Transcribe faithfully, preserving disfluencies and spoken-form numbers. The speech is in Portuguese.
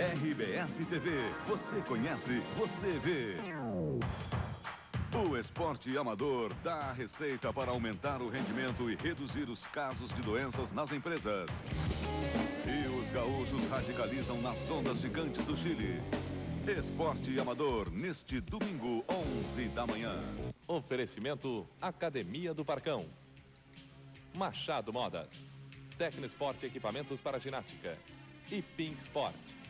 R B S T V. Você conhece, você vê. O esporte amador dá a receita para aumentar o rendimento e reduzir os casos de doenças nas empresas. E os gaúchos radicalizam nas ondas gigantes do Chile. Esporte amador, neste domingo, onze da manhã. Oferecimento Academia do Parcão. Machado Modas. Tecnosport Equipamentos para Ginástica. E Pink Sport.